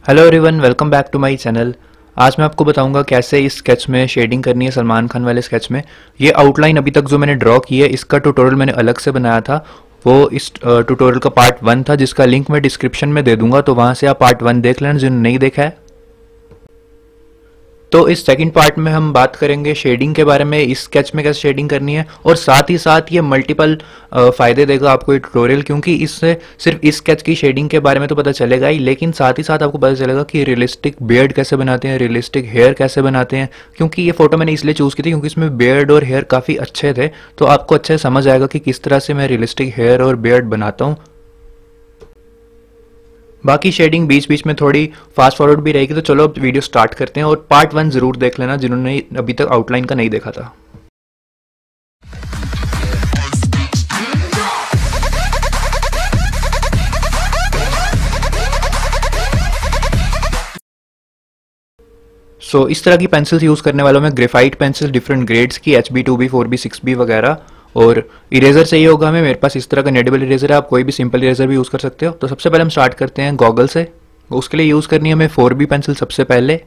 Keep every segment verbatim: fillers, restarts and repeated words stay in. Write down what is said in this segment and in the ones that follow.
Hello everyone, welcome back to my channel. आज मैं आपको बताऊंगा कैसे इस स्केच में शेडिंग करनी है। सलमान खान वाले स्केच में ये आउटलाइन अभी तक जो मैंने ड्रॉ की है, इसका ट्यूटोरियल मैंने अलग से बनाया था। वो इस ट्यूटोरियल का पार्ट वन था, जिसका लिंक मैं डिस्क्रिप्शन में दे दूंगा, तो वहां से आप पार्ट वन देख लेना जिन्होंने नहीं देखा है। तो इस सेकंड पार्ट में हम बात करेंगे शेडिंग के बारे में, इस स्केच में कैसे शेडिंग करनी है, और साथ ही साथ ये मल्टीपल फायदे देगा आपको ये ट्यूटोरियल, क्योंकि इससे सिर्फ इस स्केच की शेडिंग के बारे में तो पता चलेगा ही, लेकिन साथ ही साथ आपको पता चलेगा कि रियलिस्टिक बियर्ड कैसे बनाते हैं, रियलिस्टिक हेयर कैसे बनाते हैं। क्योंकि ये फोटो मैंने इसलिए चूज की थी क्योंकि इसमें बियर्ड और हेयर काफ़ी अच्छे थे, तो आपको अच्छे से समझ आएगा कि किस तरह से मैं रियलिस्टिक हेयर और बियर्ड बनाता हूँ। बाकी शेडिंग बीच बीच में थोड़ी फास्ट फॉरवर्ड भी रहेगी। तो चलो अब वीडियो स्टार्ट करते हैं, और पार्ट वन जरूर देख लेना जिन्होंने अभी तक आउटलाइन का नहीं देखा था। सो so, इस तरह की पेंसिल्स यूज करने वालों में ग्रेफाइट पेंसिल डिफरेंट ग्रेड्स की, H B, two B, four B, six B वगैरह। और इरेजर चाहिए होगा हमें, मेरे पास इस तरह का नेडेबल इरेजर है, आप कोई भी सिंपल इरेजर भी यूज़ कर सकते हो। तो सबसे पहले हम स्टार्ट करते हैं गॉगल से। उसके लिए यूज़ करनी है हमें फोर बी पेंसिल। सबसे पहले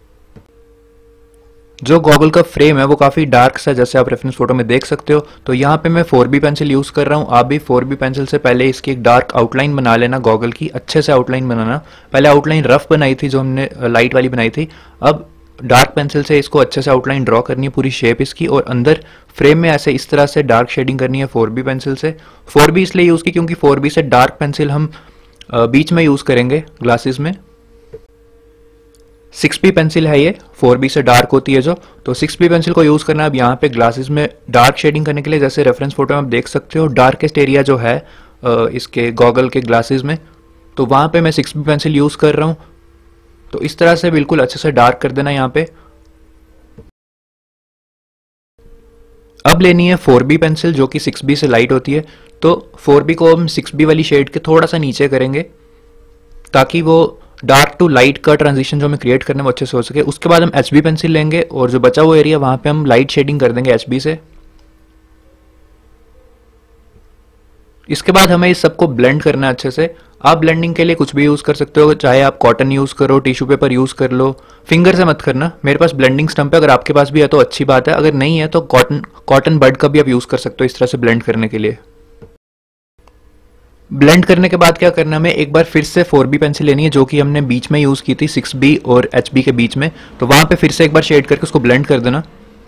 जो गॉगल का फ्रेम है वो काफ़ी डार्क सा, जैसे आप रेफरेंस फोटो में देख सकते हो। तो यहाँ पे मैं फोर बी पेंसिल यूज़ कर रहा हूँ। आप भी फोर बी पेंसिल से पहले इसकी एक डार्क आउटलाइन बना लेना, गॉगल की अच्छे से आउटलाइन बनाना। पहले आउटलाइन रफ बनाई थी जो हमने लाइट वाली बनाई थी, अब डार्क पेंसिल से इसको अच्छे से आउटलाइन ड्रॉ करनी है, पूरी शेप इसकी, और अंदर फ्रेम में ऐसे इस तरह से डार्क शेडिंग करनी है फोर बी पेंसिल से। फोर बी इसलिए यूज़ की क्योंकि फोर बी से डार्क पेंसिल हम बीच में यूज़ करेंगे ग्लासेस में। सिक्स बी पेंसिल है ये, फोर बी से डार्क होती है जो, तो सिक्स बी पेंसिल को यूज़ करना है अब यहाँ पे ग्लासेस में डार्क शेडिंग करने के लिए। जैसे रेफरेंस फोटो में आप देख सकते हो डार्केस्ट एरिया जो है इसके गॉगल के ग्लासेस में, तो वहाँ पे मैं सिक्स बी पेंसिल यूज़ कर रहा हूँ। तो इस तरह से बिल्कुल अच्छे से डार्क कर देना यहाँ पे। अब लेनी है फोर बी पेंसिल जो कि सिक्स बी से लाइट होती है। तो फोर बी को हम सिक्स बी वाली शेड के थोड़ा सा नीचे करेंगे ताकि वो डार्क टू लाइट का ट्रांजिशन जो हमें क्रिएट करने में अच्छे से हो सके। उसके बाद हम एच बी पेंसिल लेंगे और जो बचा हुआ एरिया वहां पे हम लाइट शेडिंग कर देंगे एच बी से। इसके बाद हमें इस सबको ब्लेंड करना है अच्छे से। आप ब्लेंडिंग के लिए कुछ भी यूज़ कर सकते हो, चाहे आप कॉटन यूज़ करो, टिश्यू पेपर यूज़ कर लो, फिंगर से मत करना। मेरे पास ब्लेंडिंग स्टम्प है, अगर आपके पास भी है तो अच्छी बात है, अगर नहीं है तो कॉटन कॉटन बड का भी आप यूज़ कर सकते हो इस तरह से ब्लेंड करने के लिए। ब्लेंड करने के बाद क्या करना है, हमें एक बार फिर से फोर बी पेंसिल लेनी है जो कि हमने बीच में यूज़ की थी सिक्स बी और एच बी के बीच में, तो वहाँ पे फिर से एक बार शेड करके उसको ब्लेंड कर देना।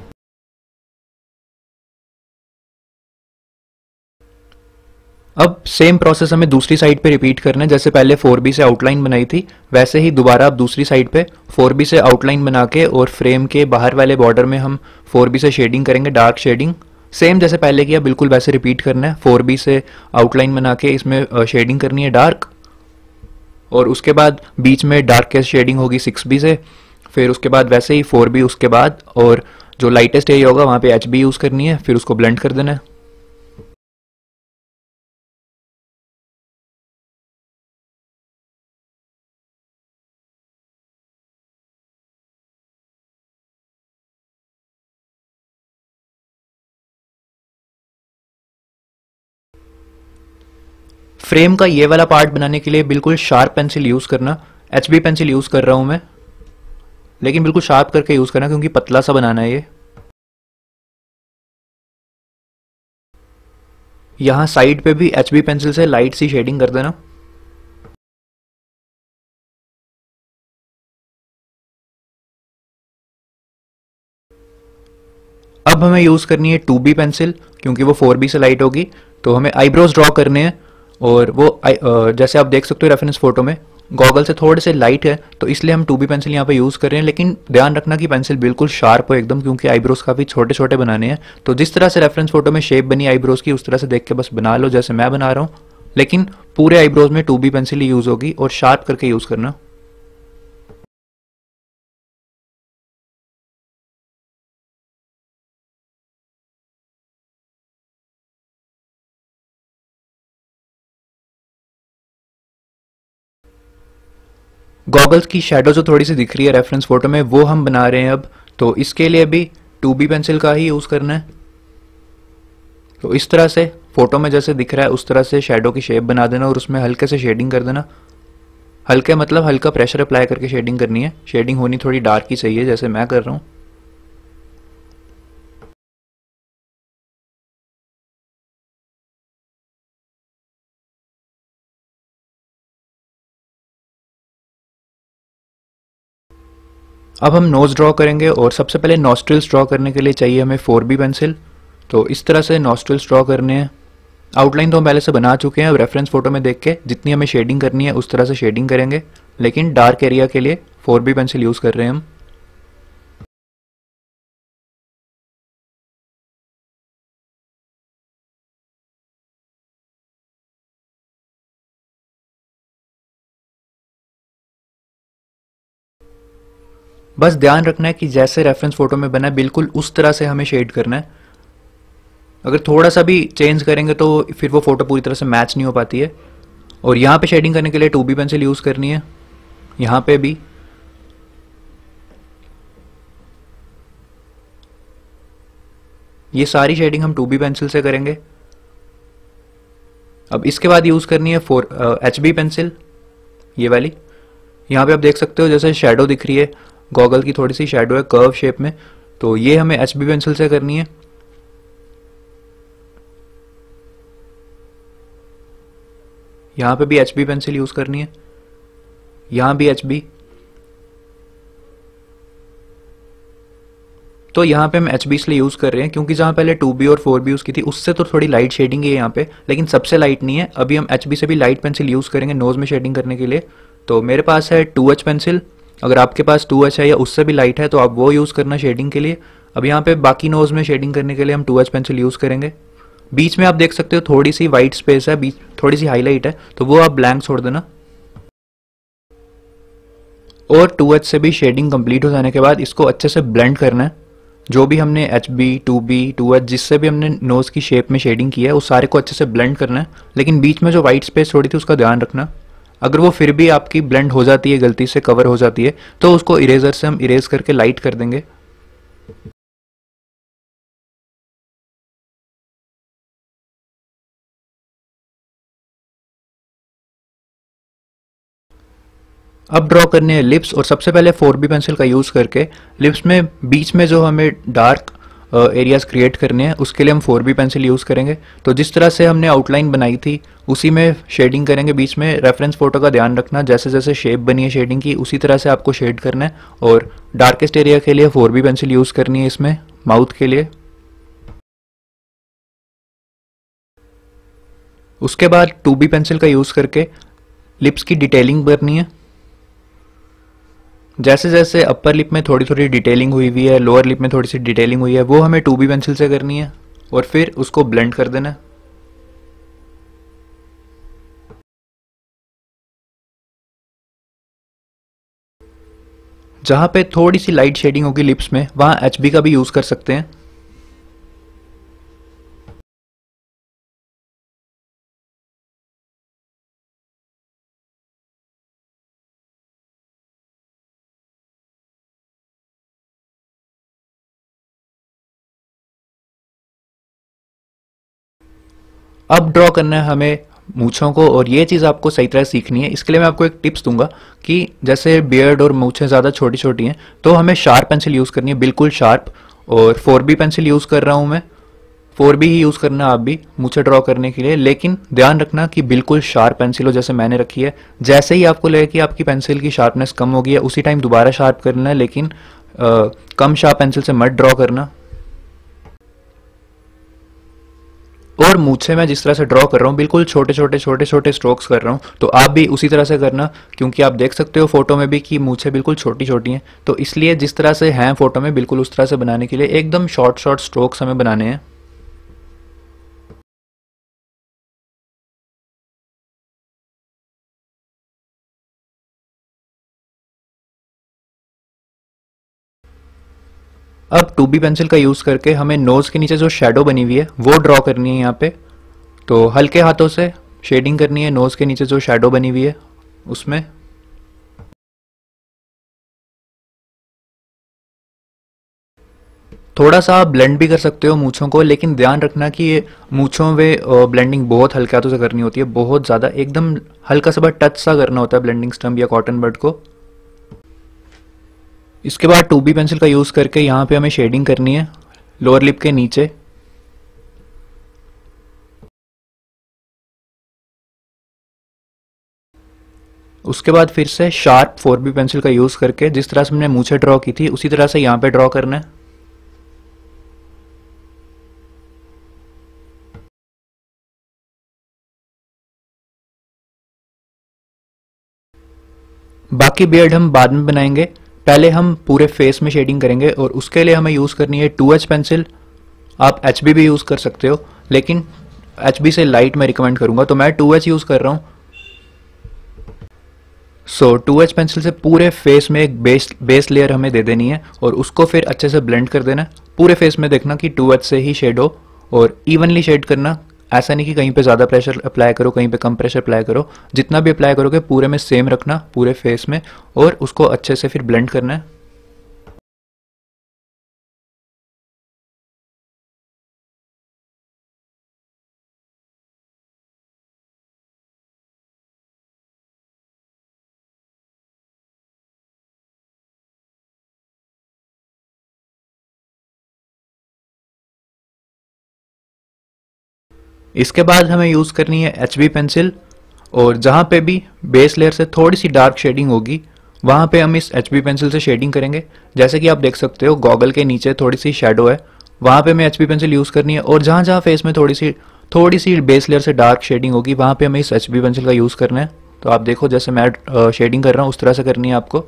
अब सेम प्रोसेस हमें दूसरी साइड पे रिपीट करना है। जैसे पहले फोर बी से आउटलाइन बनाई थी, वैसे ही दोबारा अब दूसरी साइड पे फोर बी से आउटलाइन बना के और फ्रेम के बाहर वाले बॉर्डर में हम फोर बी से शेडिंग करेंगे, डार्क शेडिंग। सेम जैसे पहले किया बिल्कुल वैसे रिपीट करना है। फोर बी से आउटलाइन बना के इसमें शेडिंग करनी है डार्क, और उसके बाद बीच में डार्केस्ट शेडिंग होगी सिक्स बी से। फिर उसके बाद वैसे ही फोर बी, उसके बाद और जो लाइटेस्ट एरिया होगा वहाँ पे एच बी यूज़ करनी है, फिर उसको ब्लेंड कर देना है। फ्रेम का ये वाला पार्ट बनाने के लिए बिल्कुल शार्प पेंसिल यूज़ करना। एच बी पेंसिल यूज़ कर रहा हूँ मैं, लेकिन बिल्कुल शार्प करके यूज़ करना क्योंकि पतला सा बनाना है ये। यहाँ साइड पे भी एच बी पेंसिल से लाइट सी शेडिंग कर देना। अब हमें यूज़ करनी है टू बी पेंसिल क्योंकि वो फोर बी से लाइट होगी। तो हमें आईब्रोज ड्रॉ करने हैं, और वो जैसे आप देख सकते हो रेफरेंस फोटो में गॉगल से थोड़े से लाइट है, तो इसलिए हम टू बी पेंसिल यहाँ पे यूज़ कर रहे हैं। लेकिन ध्यान रखना कि पेंसिल बिल्कुल शार्प हो एकदम, क्योंकि आईब्रोज काफ़ी छोटे छोटे बनाने हैं। तो जिस तरह से रेफरेंस फोटो में शेप बनी आईब्रोज की, उस तरह से देख के बस बना लो जैसे मैं बना रहा हूँ। लेकिन पूरे आईब्रोज में टू बी पेंसिल ही यूज़ होगी, और शार्प करके यूज़ करना। गॉगल्स की शेडो जो थोड़ी सी दिख रही है रेफरेंस फोटो में, वो हम बना रहे हैं अब। तो इसके लिए भी टू बी पेंसिल का ही यूज़ करना है। तो इस तरह से फोटो में जैसे दिख रहा है उस तरह से शेडो की शेप बना देना, और उसमें हल्के से शेडिंग कर देना। हल्के मतलब हल्का प्रेशर अप्लाई करके शेडिंग करनी है। शेडिंग होनी थोड़ी डार्क ही चाहिए, जैसे मैं कर रहा हूँ। अब हम नोज ड्रॉ करेंगे और सबसे पहले नॉस्ट्रिल्स ड्रॉ करने के लिए चाहिए हमें फोर बी पेंसिल। तो इस तरह से नॉस्ट्रिल्स ड्रॉ करने हैं। आउटलाइन तो हम पहले से बना चुके हैं, अब रेफरेंस फोटो में देख के जितनी हमें शेडिंग करनी है उस तरह से शेडिंग करेंगे, लेकिन डार्क एरिया के लिए फोर बी पेंसिल यूज़ कर रहे हैं हम। बस ध्यान रखना है कि जैसे रेफरेंस फोटो में बना है बिल्कुल उस तरह से हमें शेड करना है। अगर थोड़ा सा भी चेंज करेंगे तो फिर वो फोटो पूरी तरह से मैच नहीं हो पाती है। और यहाँ पे शेडिंग करने के लिए टू बी पेंसिल यूज़ करनी है, यहाँ पे भी। ये सारी शेडिंग हम टू बी पेंसिल से करेंगे। अब इसके बाद यूज़ करनी है फोर एच बी पेंसिल, ये वाली। यहाँ पे आप देख सकते हो जैसे शेडो दिख रही है, गॉगल की थोड़ी सी शेडो है कर्व शेप में, तो ये हमें एच बी पेंसिल से करनी है। यहाँ पे भी एच बी पेंसिल यूज़ करनी है, यहाँ भी एच बी। तो यहाँ पे हम एच बी इसलिए यूज़ कर रहे हैं क्योंकि जहाँ पहले टू बी और फोर बी यूज़ की थी उससे तो थोड़ी लाइट शेडिंग है यहाँ पे, लेकिन सबसे लाइट नहीं है। अभी हम एच बी से भी लाइट पेंसिल यूज़ करेंगे नोज़ में शेडिंग करने के लिए। तो मेरे पास है टू एच पेंसिल, अगर आपके पास टू एच है या उससे भी लाइट है तो आप वो यूज़ करना शेडिंग के लिए। अब यहाँ पे बाकी नोज़ में शेडिंग करने के लिए हम टू एच पेंसिल यूज़ करेंगे। बीच में आप देख सकते हो थोड़ी सी वाइट स्पेस है, बीच थोड़ी सी हाईलाइट है, तो वो आप ब्लैंक छोड़ देना। और टू एच से भी शेडिंग कंप्लीट हो जाने के बाद इसको अच्छे से ब्लेंड करना है। जो भी हमने H B, two B, two H जिससे भी हमने नोज़ की शेप में शेडिंग की है उस सारे को अच्छे से ब्लेंड करना है, लेकिन बीच में जो वाइट स्पेस छोड़ी थी उसका ध्यान रखना। अगर वो फिर भी आपकी ब्लेंड हो जाती है, गलती से कवर हो जाती है, तो उसको इरेजर से हम इरेज करके लाइट कर देंगे। अब ड्रॉ करने हैं लिप्स, और सबसे पहले फोर बी पेंसिल का यूज़ करके लिप्स में बीच में जो हमें डार्क एरियाज क्रिएट करने हैं उसके लिए हम फोर बी पेंसिल यूज़ करेंगे। तो जिस तरह से हमने आउटलाइन बनाई थी उसी में शेडिंग करेंगे बीच में। रेफरेंस फोटो का ध्यान रखना, जैसे जैसे शेप बनी है शेडिंग की उसी तरह से आपको शेड करना है। और डार्केस्ट एरिया के लिए फोर बी पेंसिल यूज़ करनी है इसमें, माउथ के लिए। उसके बाद टू बी पेंसिल का यूज़ करके लिप्स की डिटेलिंग करनी है। जैसे जैसे अपर लिप में थोड़ी थोड़ी डिटेलिंग हुई हुई है, लोअर लिप में थोड़ी सी डिटेलिंग हुई है, वो हमें टू बी पेंसिल से करनी है और फिर उसको ब्लेंड कर देना है। जहाँ पे थोड़ी सी लाइट शेडिंग होगी लिप्स में वहाँ एच बी का भी यूज़ कर सकते हैं। अब ड्रॉ करना है हमें मूछों को, और ये चीज़ आपको सही तरह सीखनी है। इसके लिए मैं आपको एक टिप्स दूंगा कि जैसे बियर्ड और मूछें ज़्यादा छोटी छोटी हैं तो हमें शार्प पेंसिल यूज़ करनी है, बिल्कुल शार्प। और फोर बी पेंसिल यूज़ कर रहा हूँ मैं, फोर बी ही यूज़ करना आप भी मूछें ड्रॉ करने के लिए, लेकिन ध्यान रखना कि बिल्कुल शार्प पेंसिल हो जैसे मैंने रखी है। जैसे ही आपको लगे कि आपकी पेंसिल की शार्पनेस कम हो गई है उसी टाइम दोबारा शार्प करना है, लेकिन आ, कम शार्प पेंसिल से मत ड्रॉ करना। और मूछे मैं जिस तरह से ड्रॉ कर रहा हूँ बिल्कुल छोटे छोटे छोटे छोटे स्ट्रोक्स कर रहा हूँ, तो आप भी उसी तरह से करना, क्योंकि आप देख सकते हो फोटो में भी कि मूछे बिल्कुल छोटी छोटी हैं। तो इसलिए जिस तरह से हैं फोटो में बिल्कुल उस तरह से बनाने के लिए एकदम शॉर्ट शॉर्ट स्ट्रोक्स हमें बनाने हैं। अब टू बी पेंसिल का यूज़ करके हमें नोज़ के नीचे जो शेडो बनी हुई है वो ड्रॉ करनी है यहाँ पे। तो हल्के हाथों से शेडिंग करनी है नोज़ के नीचे जो शेडो बनी हुई है उसमें। थोड़ा सा आप ब्लेंड भी कर सकते हो मूंछों को, लेकिन ध्यान रखना कि ये मूंछों में ब्लेंडिंग बहुत हल्के हाथों से करनी होती है, बहुत ज़्यादा एकदम हल्का सा बस टच सा करना होता है ब्लेंडिंग स्टम्प या कॉटन बड को। इसके बाद टू बी पेंसिल का यूज़ करके यहाँ पे हमें शेडिंग करनी है लोअर लिप के नीचे। उसके बाद फिर से शार्प फोर बी पेंसिल का यूज़ करके जिस तरह से हमने मूछें ड्रॉ की थी उसी तरह से यहाँ पे ड्रॉ करना है। बाकी बियर्ड हम बाद में बनाएंगे, पहले हम पूरे फेस में शेडिंग करेंगे और उसके लिए हमें यूज़ करनी है टू एच पेंसिल। आप एच बी भी यूज़ कर सकते हो, लेकिन एच बी से लाइट मैं रिकमेंड करूंगा, तो मैं टू एच यूज़ कर रहा हूँ। सो टू एच पेंसिल से पूरे फेस में एक बेस बेस लेयर हमें दे देनी है और उसको फिर अच्छे से ब्लेंड कर देना है। पूरे फेस में देखना कि टू एच से ही शेड हो और इवनली शेड करना। ऐसा नहीं कि कहीं पे ज़्यादा प्रेशर अप्लाई करो, कहीं पे कम प्रेशर अप्लाई करो। जितना भी अप्लाई करोगे पूरे में सेम रखना पूरे फेस में, और उसको अच्छे से फिर ब्लेंड करना है। इसके बाद हमें यूज़ करनी है एच बी पेंसिल, और जहाँ पे भी बेस लेयर से थोड़ी सी डार्क शेडिंग होगी वहाँ पे हम इस एच बी पेंसिल से शेडिंग करेंगे। जैसे कि आप देख सकते हो गॉगल के नीचे थोड़ी सी शेडो है, वहाँ पे हमें एच बी पेंसिल यूज़ करनी है, और जहाँ जहाँ फेस में थोड़ी सी थोड़ी सी बेस लेयर से डार्क शेडिंग होगी वहाँ पे हमें इस एच बी पेंसिल का यूज़ करना है। तो आप देखो जैसे मैं शेडिंग कर रहा हूँ उस तरह से करनी है आपको।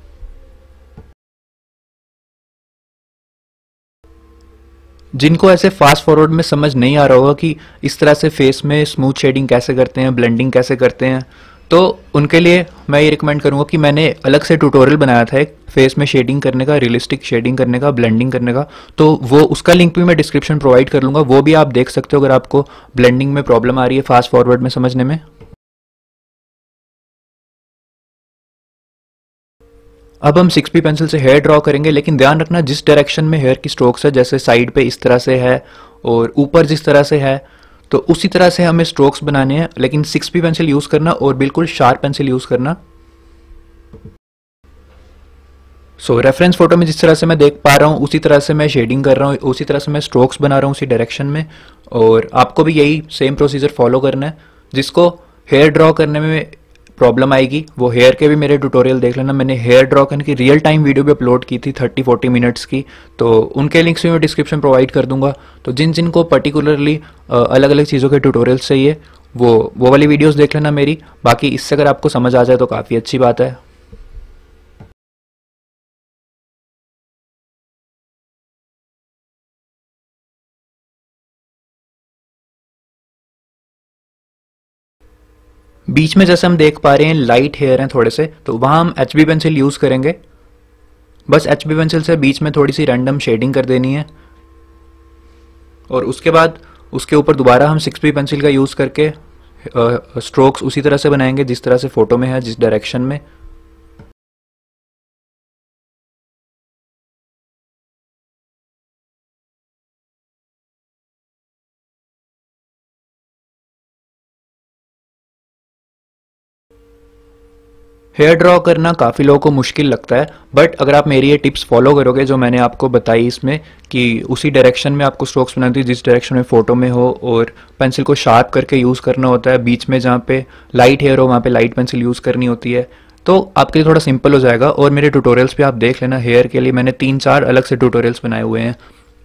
जिनको ऐसे फास्ट फॉरवर्ड में समझ नहीं आ रहा होगा कि इस तरह से फेस में स्मूथ शेडिंग कैसे करते हैं, ब्लेंडिंग कैसे करते हैं, तो उनके लिए मैं ये रिकमेंड करूंगा कि मैंने अलग से ट्यूटोरियल बनाया था एक फेस में शेडिंग करने का, रियलिस्टिक शेडिंग करने का, ब्लेंडिंग करने का। तो वो उसका लिंक भी मैं डिस्क्रिप्शन प्रोवाइड कर लूंगा, वो भी आप देख सकते हो अगर आपको ब्लेंडिंग में प्रॉब्लम आ रही है फास्ट फॉरवर्ड में समझने में। अब हम सिक्स पी पेंसिल से हेयर ड्रॉ करेंगे, लेकिन ध्यान रखना जिस डायरेक्शन में हेयर की स्ट्रोक्स है, जैसे साइड पे इस तरह से है और ऊपर जिस तरह से है, तो उसी तरह से हमें स्ट्रोक्स बनाने हैं, लेकिन सिक्स पी पेंसिल यूज़ करना और बिल्कुल शार्प पेंसिल यूज़ करना। सो रेफरेंस फोटो में जिस तरह से मैं देख पा रहा हूँ उसी तरह से मैं शेडिंग कर रहा हूँ, उसी तरह से मैं स्ट्रोक्स बना रहा हूँ उसी डायरेक्शन में, और आपको भी यही सेम प्रोसीजर फॉलो करना है। जिसको हेयर ड्रॉ करने में प्रॉब्लम आएगी वो हेयर के भी मेरे ट्यूटोरियल देख लेना, मैंने हेयर ड्रॉ करने की रियल टाइम वीडियो भी अपलोड की थी थर्टी फोर्टी मिनट्स की, तो उनके लिंक्स भी मैं डिस्क्रिप्शन प्रोवाइड कर दूंगा। तो जिन जिन को पर्टिकुलरली अलग अलग चीज़ों के ट्यूटोरियल्स चाहिए वो वो वाली वीडियोस देख लेना मेरी। बाकी इससे अगर आपको समझ आ जाए तो काफ़ी अच्छी बात है। बीच में जैसे हम देख पा रहे हैं लाइट हेयर हैं थोड़े से, तो वहाँ हम एच बी पेंसिल यूज़ करेंगे। बस एच बी पेंसिल से बीच में थोड़ी सी रैंडम शेडिंग कर देनी है, और उसके बाद उसके ऊपर दोबारा हम सिक्स बी पेंसिल का यूज़ करके स्ट्रोक्स उसी तरह से बनाएंगे जिस तरह से फोटो में है, जिस डायरेक्शन में। हेयर ड्रॉ करना काफ़ी लोगों को मुश्किल लगता है, बट अगर आप मेरी ये टिप्स फॉलो करोगे जो मैंने आपको बताई इसमें, कि उसी डायरेक्शन में आपको स्ट्रोक्स बनानी होती है जिस डायरेक्शन में फ़ोटो में हो, और पेंसिल को शार्प करके यूज़ करना होता है, बीच में जहाँ पे लाइट हेयर हो वहाँ पे लाइट पेंसिल यूज़ करनी होती है, तो आपके लिए थोड़ा सिंपल हो जाएगा। और मेरे ट्यूटोरियल्स पे आप देख लेना, हेयर के लिए मैंने तीन चार अलग से ट्यूटोरियल्स बनाए हुए हैं।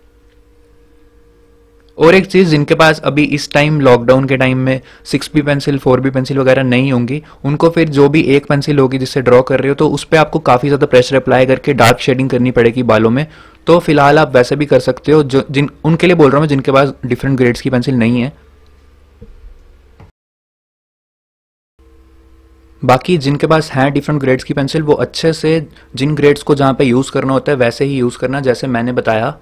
और एक चीज़, जिनके पास अभी इस टाइम लॉकडाउन के टाइम में six B pencil four B pencil वगैरह नहीं होंगी, उनको फिर जो भी एक पेंसिल होगी जिससे ड्रॉ कर रहे हो तो उस पर आपको काफ़ी ज़्यादा प्रेशर अप्लाई करके डार्क शेडिंग करनी पड़ेगी बालों में। तो फिलहाल आप वैसे भी कर सकते हो, जो जिन उनके लिए बोल रहा हूँ मैं जिनके पास डिफरेंट ग्रेड्स की पेंसिल नहीं है। बाकी जिनके पास हैं डिफरेंट ग्रेड्स की पेंसिल, वो अच्छे से जिन ग्रेड्स को जहाँ पे यूज़ करना होता है वैसे ही यूज़ करना जैसे मैंने बताया।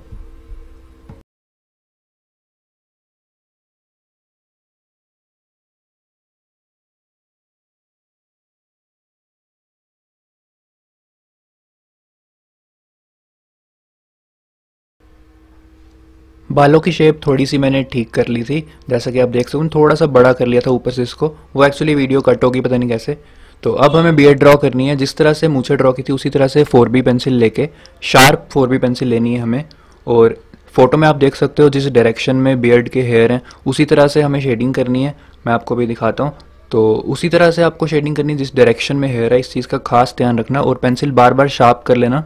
बालों की शेप थोड़ी सी मैंने ठीक कर ली थी, जैसा कि आप देख सकते हो थोड़ा सा बड़ा कर लिया था ऊपर से इसको, वो एक्चुअली वीडियो कट होगी पता नहीं कैसे। तो अब हमें बियर्ड ड्रॉ करनी है, जिस तरह से मूछें ड्रॉ की थी उसी तरह से फोर बी पेंसिल लेके शार्प फोर बी पेंसिल लेनी है हमें। और फोटो में आप देख सकते हो जिस डायरेक्शन में बियर्ड के हेयर हैं उसी तरह से हमें शेडिंग करनी है। मैं आपको भी दिखाता हूँ। तो उसी तरह से आपको शेडिंग करनी है जिस डायरेक्शन में हेयर है, इस चीज़ का खास ध्यान रखना और पेंसिल बार बार शार्प कर लेना।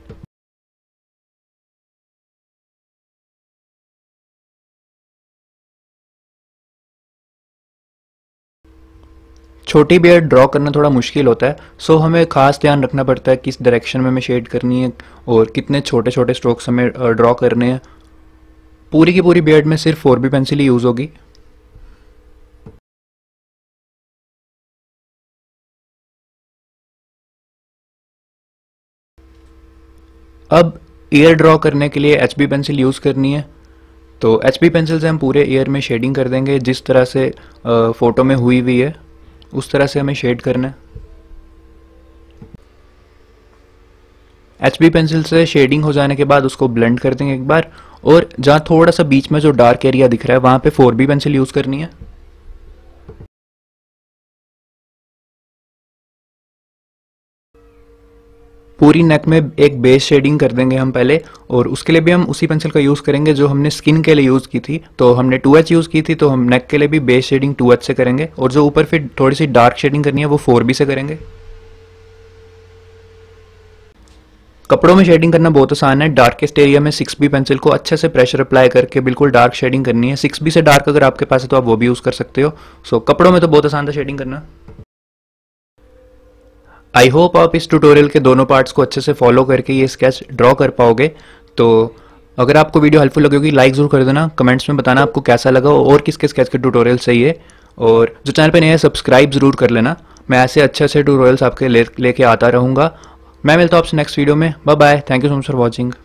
छोटी बियर्ड ड्रॉ करना थोड़ा मुश्किल होता है, सो हमें खास ध्यान रखना पड़ता है किस डायरेक्शन में हमें शेड करनी है और कितने छोटे छोटे स्ट्रोक्स हमें ड्रॉ करने हैं। पूरी की पूरी बियर्ड में सिर्फ फोर बी पेंसिल ही यूज़ होगी। अब ईयर ड्रॉ करने के लिए एच बी पेंसिल यूज़ करनी है। तो एच बी पेंसिल से हम पूरे ईयर में शेडिंग कर देंगे, जिस तरह से फ़ोटो में हुई हुई है उस तरह से हमें शेड करना है। एच बी पेंसिल से शेडिंग हो जाने के बाद उसको ब्लेंड कर देंगे एक बार, और जहाँ थोड़ा सा बीच में जो डार्क एरिया दिख रहा है वहाँ पे फोर बी पेंसिल यूज़ करनी है। पूरी नेक में एक बेस शेडिंग कर देंगे हम पहले, और उसके लिए भी हम उसी पेंसिल का यूज़ करेंगे जो हमने स्किन के लिए यूज़ की थी। तो हमने टू एच यूज़ की थी, तो हम नेक के लिए भी बेस शेडिंग टू एच से करेंगे, और जो ऊपर फिर थोड़ी सी डार्क शेडिंग करनी है वो फोर बी से करेंगे। कपड़ों में शेडिंग करना बहुत आसान है। डार्केस्ट एरिया में सिक्स बी पेंसिल को अच्छे से प्रेशर अप्लाई करके बिल्कुल डार्क शेडिंग करनी है। सिक्स बी से डार्क अगर आपके पास है तो आप वो भी यूज़ कर सकते हो। सो कपड़ों में तो बहुत आसान था शेडिंग करना। आई होप आप इस ट्यूटोरियल के दोनों पार्ट्स को अच्छे से फॉलो करके ये स्केच ड्रॉ कर पाओगे। तो अगर आपको वीडियो हेल्पफुल लगी होगी लाइक ज़रूर कर देना, कमेंट्स में बताना आपको कैसा लगा और किसके स्केच के ट्यूटोरियल चाहिए, और जो चैनल पे नए हैं सब्सक्राइब ज़रूर कर लेना। मैं ऐसे अच्छे अच्छे ट्यूटोरियल्स आपके ले लेके आता रहूँगा। मैं मिलता हूँ आपसे नेक्स्ट वीडियो में। Bye bye, thank you so much for watching.